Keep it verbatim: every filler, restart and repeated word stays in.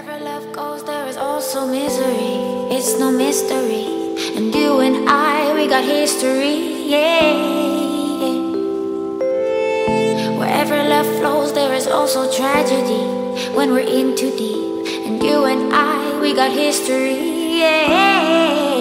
Wherever love goes, there is also misery. It's no mystery. And you and I, we got history, yeah. Wherever love flows, there is also tragedy when we're in too deep. And you and I, we got history, yeah.